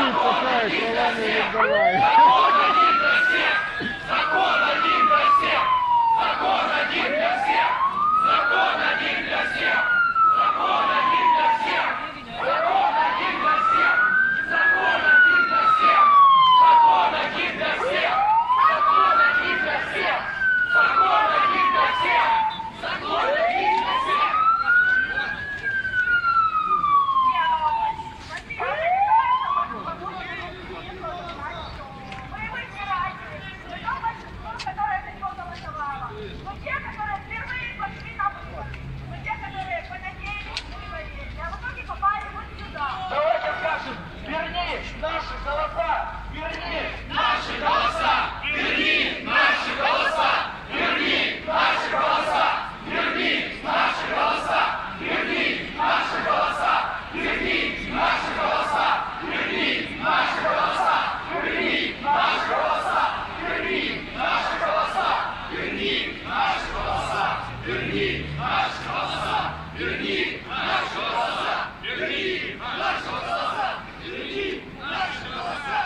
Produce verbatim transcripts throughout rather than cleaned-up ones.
Бери, пахай, правами не давай. Закон один для всех! Закон один для всех! Закон один для всех! Закон один для всех! Закон один для всех! Закон один для всех! Закон один для всех! Закон один для всех! Закон один для всех! Закон один для всех! Давайте скажем, верни наши голоса, верни наши голоса, верни наши голоса, верни наши голоса, верни наши голоса, верни наши голоса, верни наши голоса, верни наши голоса, верни наши голоса, верни наши голоса, верни наши голоса, верни наши голоса, верни наши голоса, верни наши голоса, верни наши голоса.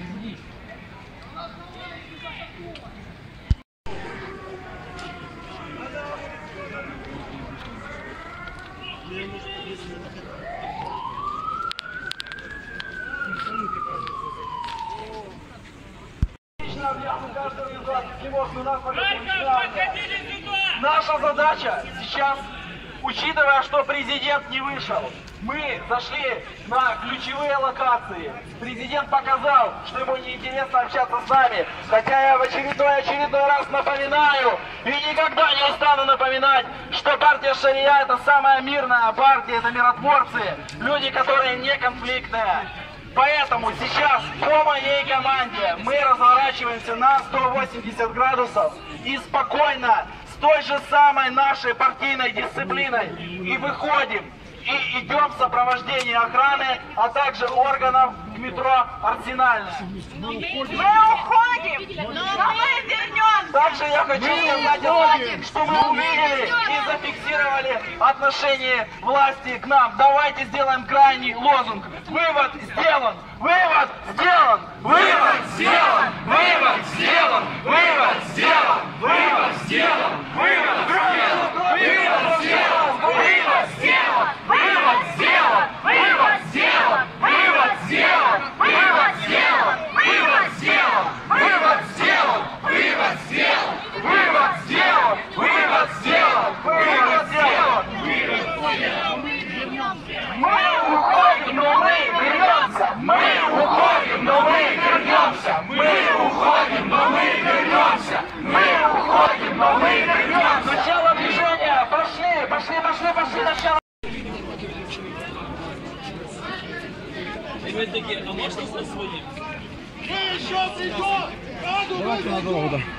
Наша задача сейчас, учитывая, что президент не вышел, мы зашли на ключевые локации. Президент показал, что ему неинтересно общаться с нами, хотя я в очередной очередной раз напоминаю и никогда не устану напоминать, что партия Шария — это самая мирная партия, это миротворцы, люди, которые не конфликтные. Поэтому сейчас по моей команде мы разворачиваемся на сто восемьдесят градусов и спокойно, с той же самой нашей партийной дисциплиной и выходим, и идем в сопровождении охраны, а также органов к метро Арсенальное. Мы уходим, но мы вернемся. Также я хочу сказать о том, что мы увидели и зафиксировали отношение власти к нам. Давайте сделаем крайний лозунг. Вывод сделан! Вывод сделан! Вывод сделан! Вывод сделан! Вывод сделан! Вывод сделан! Вывод сделан! Вывод сделан! Вывод сделан! Вывод сделан! Вывод сделан! Вывод сделан! Вывод сделан! Вывод сделан! Вывод сделан! Вывод сделан! Вывод сделан! Вывод сделан! Вывод сделан! Мы уходим, но мы вернемся! Мы уходим, но мы вернемся! Мы уходим, но мы вернемся! Мы уходим, но мы вернемся! Начало движения! Пошли! Пошли, пошли, пошли! Начало! Опять-таки, а можно со своим? Еще придет! Давайте надолго, да.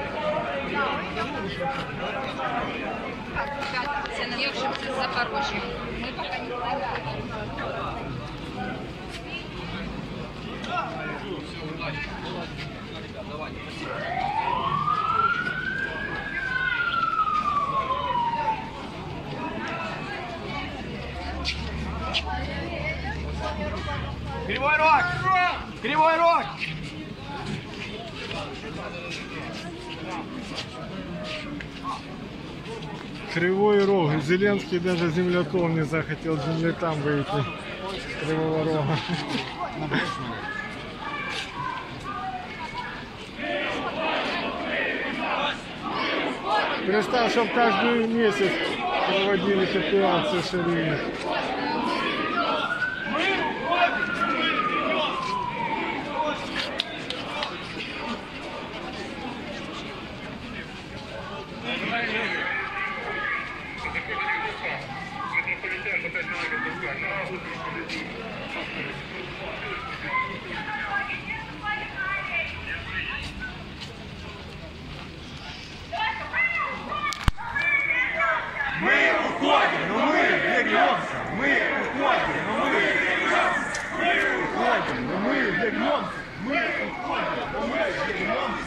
Це навівшимся з Запорожжя. Ми поки не Кривой рог! Кривой рог! Кривой рог. Зеленский даже земляком не захотел землякам выйти с Кривого Рога. Представь, чтобы каждый месяц проводились операции Шарии. Мы уходим, но мы вернемся! Мы уходим, но мы вернемся! Мы уходим, но мы вернемся! Мы уходим, но мы вернемся!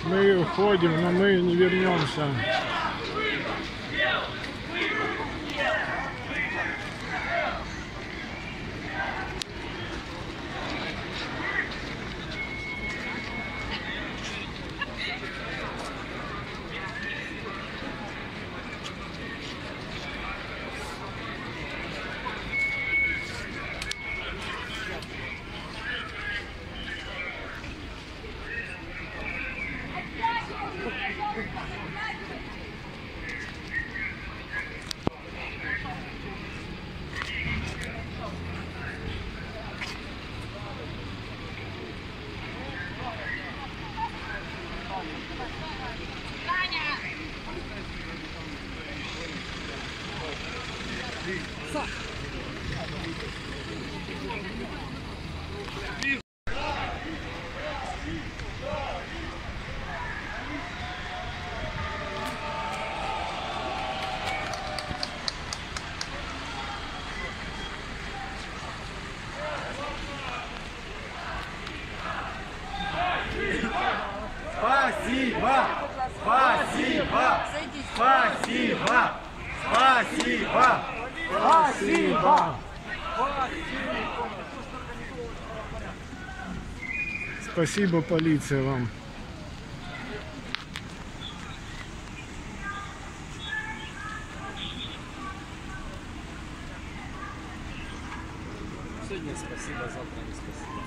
Мы уходим, но мы не вернемся. Спасибо! Спасибо! Спасибо! Спасибо! Спасибо! Спасибо, полиция, вам. Сегодня спасибо, завтра не спасибо.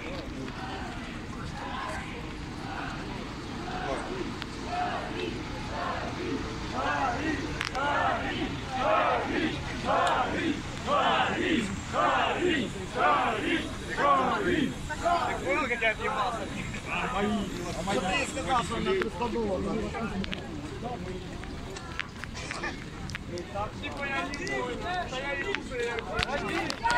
Понял, как я отъебался? А ты сказал, что она приходила. Типа я не понял, что я не понял.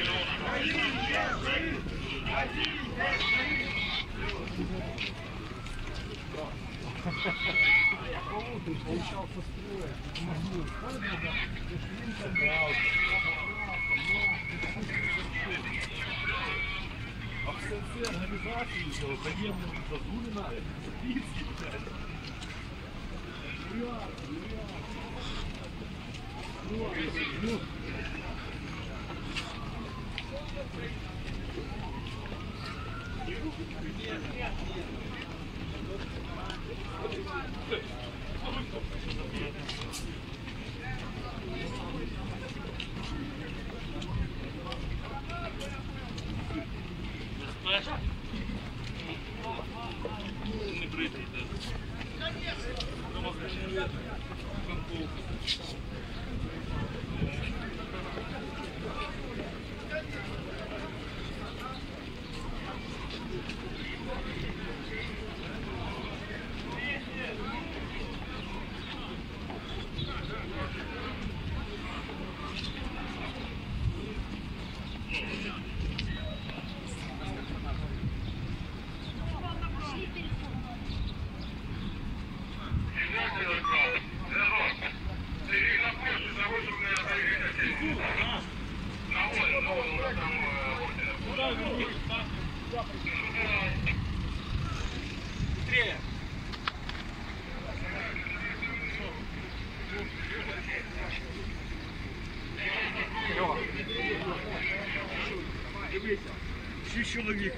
Шість чоловік.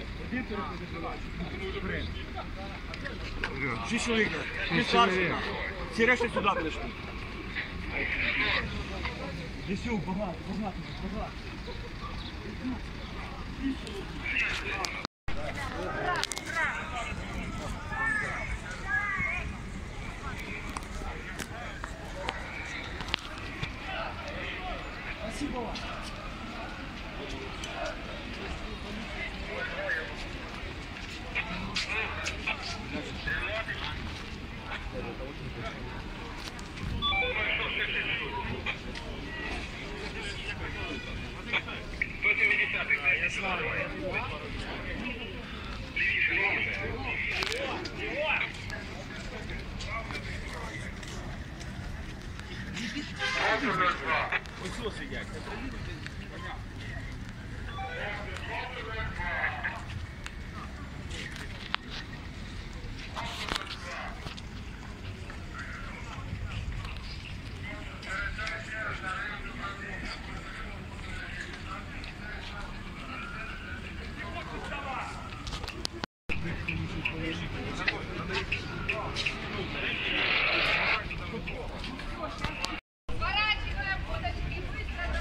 Шість чоловік. Ти старший. Всі решта сюди прийшли. Десю, багато, багато, багато. Спасибо вам. Ось ось сидять.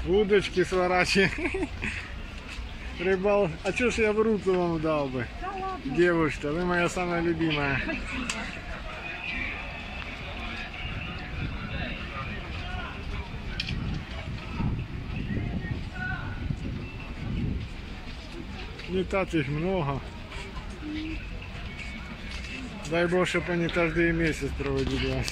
Удочки сворачиваем. Рыбал. А чё ж я в руку вам дал бы? Девушка, вы моя самая любимая. Не так их много. Дай Бог, чтобы они каждый месяц проводились.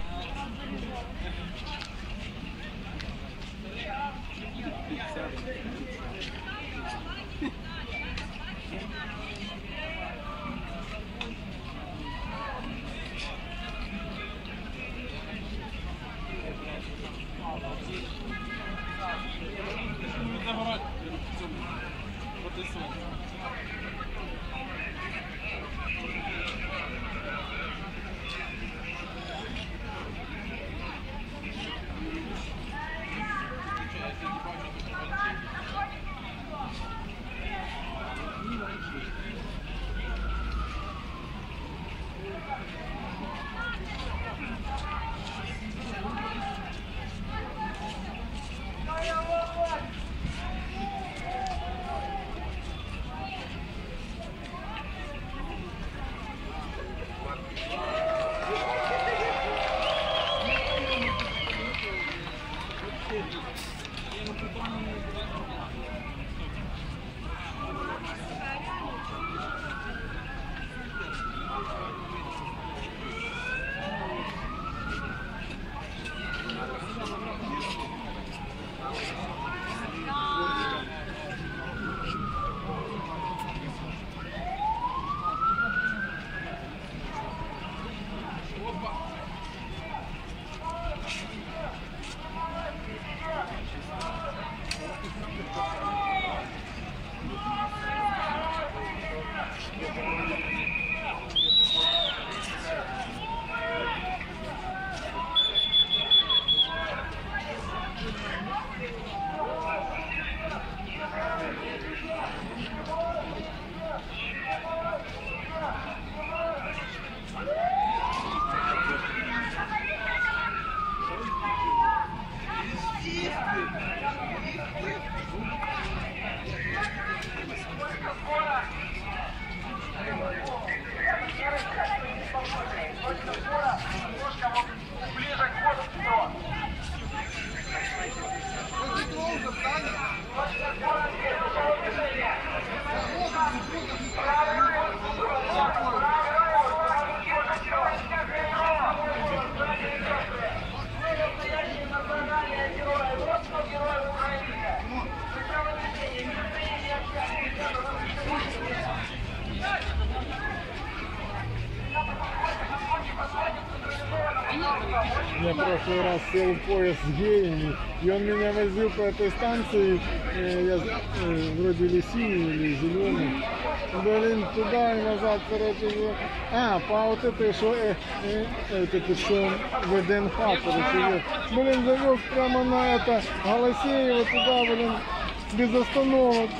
Я в прошлый раз сел в поезд с геями, и он меня возил по этой станции, э, я, э, вроде или синий, или зеленый. Блин, туда и назад, короче. А, по вот этой, что, э, э, это, что в ВДНХ, короче. Блин, завез прямо на это, Голосеево туда, блин, без остановок.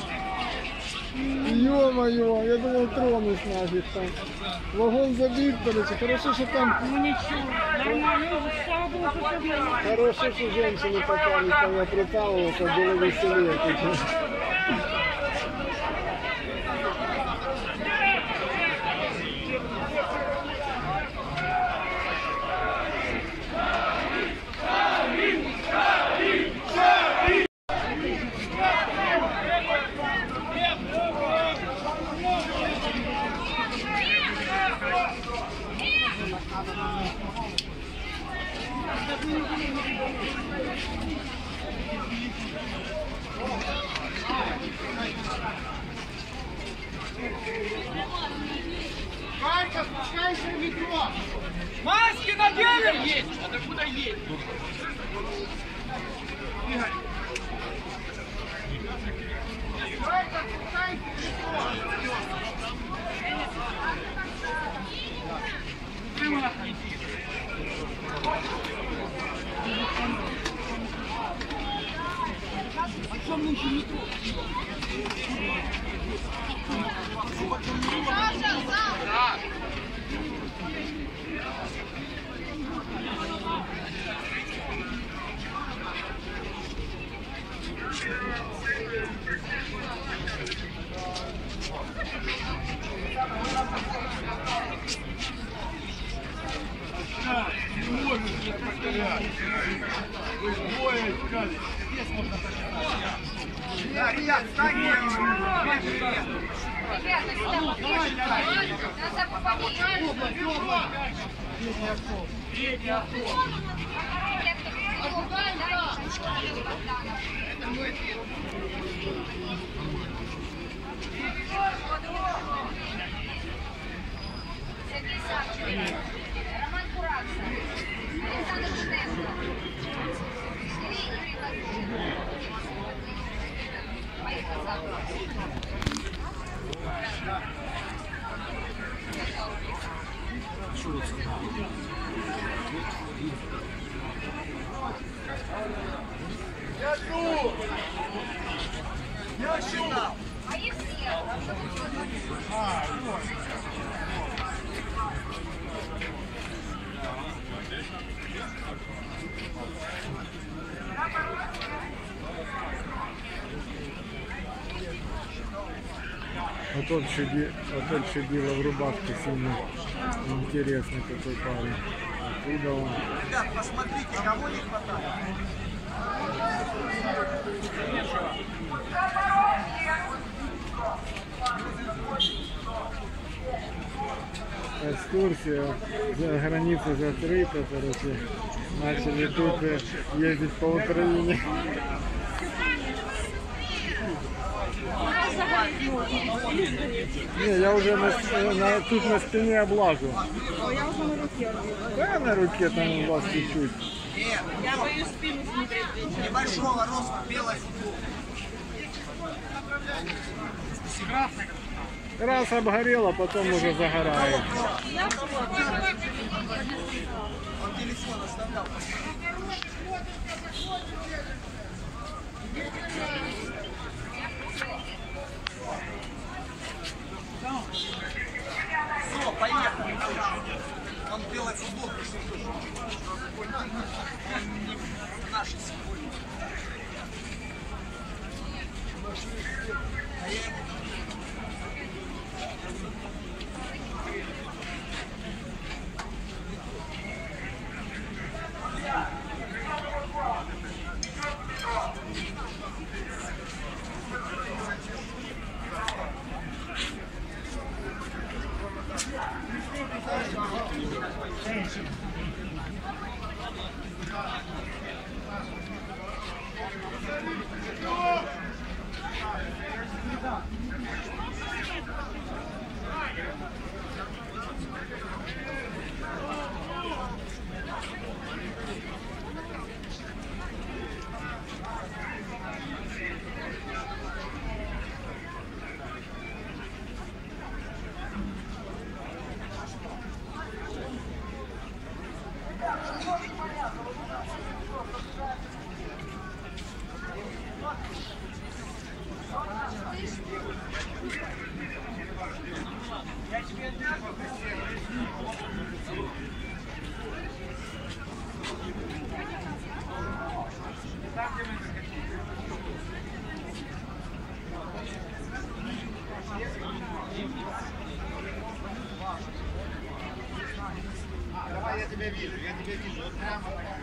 Ё-моё, я думал, тронусь нафиг там. Вагон забит, короче, хорошо, что там... Ну ничего, нормально, слава Богу, что все было. Хорошо, что женщины попались, там я прикалывался, было веселее. Ванька, спускайся в метро. Маски надели! Есть, а куда есть? Ванька, спускайся в метро. Прямо на а что мне еще метро? Саша, Саша! Да, ребят, встаньте. Ребята, сюда подъезжайте. Надо побольше. Третий авто. Сергей Савченко, Роман Куракса, Александр Штемко, Сергей Юрий Лазурин. Поехали завтра. Я тут. Я считал. Мои все. А, вот. А тот чуди, а тот чудило в рубашке сильно интересный такой парень. Откуда он? Ребят, посмотрите, кого не хватает. Экскурсия, за граница закрыта, короче, начали тут ездить по Украине. Не, я уже на, на, тут на спине облажу. Да, на руке там у вас чуть-чуть. Нет, я боюсь спину смотреть. Небольшого роста, белой футболки. Раз обгорело, потом уже загорает. Он телефон оставлял. Все, поехали. Он в белой футболке. Наши сегодня. Давай, я тебя вижу, я тебя вижу. Вот прямо.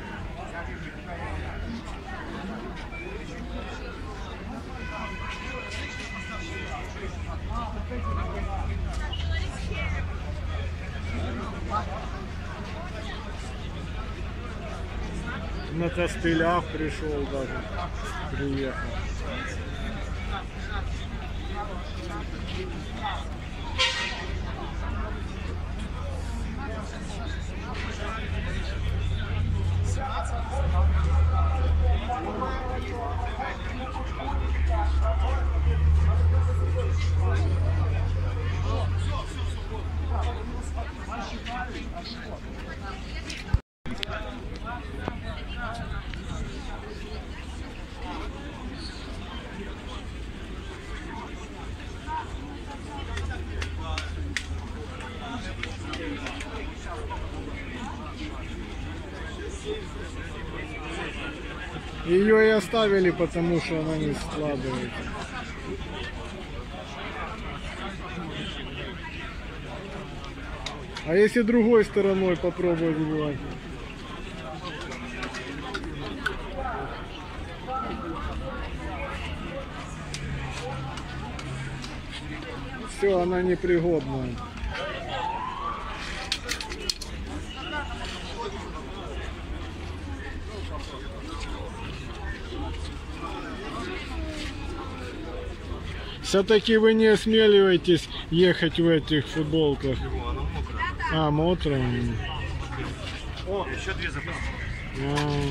На костылях пришел даже, приехал. Ее и оставили, потому что она не складывается. А если другой стороной попробовать сделать? Все, она непригодна. Все-таки вы не осмеливаетесь ехать в этих футболках. А, мокрая. О, еще две запасы. А.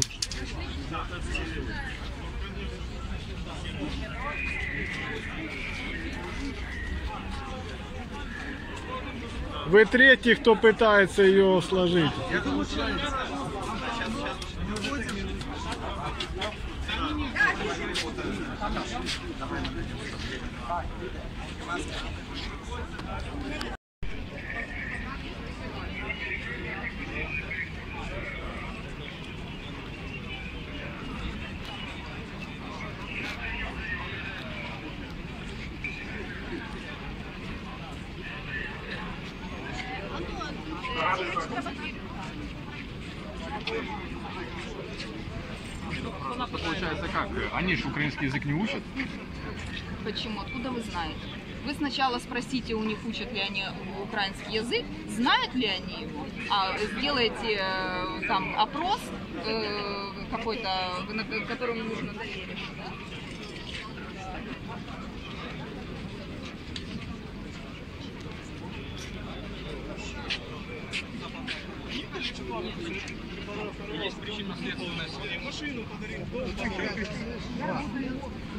Вы третий, кто пытается ее сложить. Я думаю, что... Получается как? Они же украинский язык не учат? Почему? Откуда вы знаете? Вы сначала спросите у них, учат ли они украинский язык, знают ли они его, а сделаете э, там опрос э, какой-то, которому нужно довериться, да? Есть причинно-следственная связь.